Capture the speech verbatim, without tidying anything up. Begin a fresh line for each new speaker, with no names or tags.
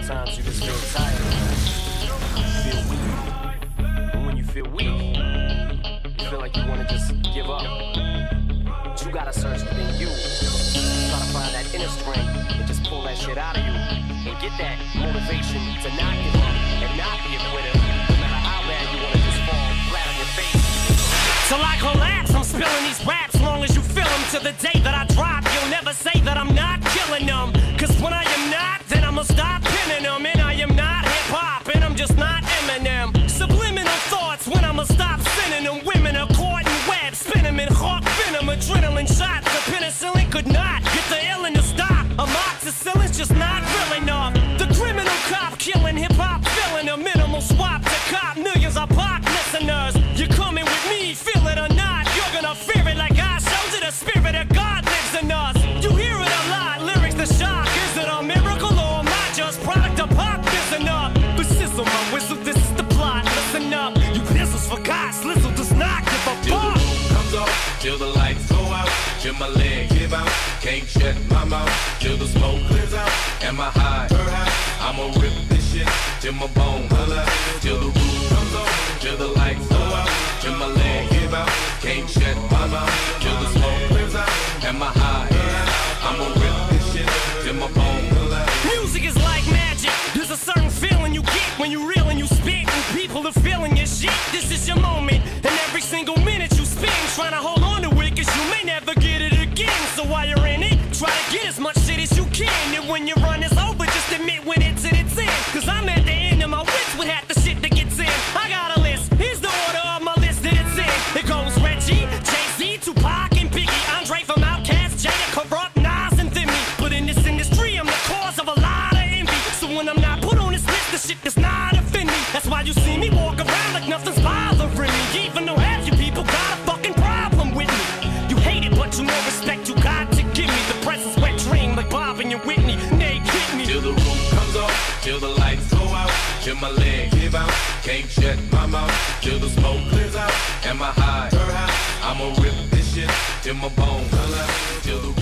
Sometimes you just feel tired, you feel weak. And when you feel weak, you feel like you wanna just give up. But you gotta search within you. Try to find that inner strength and just pull that shit out of you. And get that motivation to not give up and not be a quitter. No matter how bad you wanna just fall flat on your face.
Till I collapse, I'm spilling these raps long as you feel them. To the day that I drop, you'll never say that I'm not killing them. Cause when I am not, then I'ma stop pinning them. And I am not hip-hop, and I'm just not Eminem. Subliminal thoughts when I'ma stop sending them. Women are caught in web, spin them in hawk venom. Adrenaline shots, the penicillin could not get the illin to stop. Amoxicillin's just not real enough. The criminal cop killing hip-hop, filling a minimal swap to cop. Millions of pop listeners, you coming with me, feel it or not. You're gonna fear it like I showed you. The spirit of God lives in us. You hear it a lot, lyrics to shock. Is it a miracle or am I just product of pop? Listen up, but sizzle my whistle, this is the plot. Listen up, you pistols forgot, Slizzle does not give a
Till
fuck.
the roof comes off, till the lights go out, till my leg give out, can't shut my mouth, till the smoke clears out, am I high? I'ma rip this shit till my bone holla, till the roof comes off, till the lights go out, till my leg give out, can't shut my mouth, till the smoke clears out, am I high? I'ma rip this shit till my bone holla.
Music is like magic. There's a certain feeling you get when you reel and you spit, and people are feeling your shit. This is your moment, and every single minute you spend trying to hold on to it, cause you may never get it again. So while you're in it, try to get as much shit as you can. And when your run is over, just admit when it's in its end. Cause I'm at the end of my wits with half the shit that gets in. I got a list, here's the order of my list that it's in. It goes Reggie, Jay-Z, Tupac, and Biggie, Andre from Outkast, Jada, Corrupt, Nas, and Thimmy. But in this industry, I'm the cause of a lot of envy. So when I'm not put on this list, the shit does not offend me. That's why you see me walk around like nothing's bothering me. Even though half you people got a fucking problem with me. You hate it, but you know respect you got to give me. The presence wet dream like Bob and your Whitney. Nay, hit me.
Till the roof comes off, till the lights go out, till my leg give out, can't shut my mouth, till the smoke clears out, am I high? I'ma rip this shit till my bone holla, till the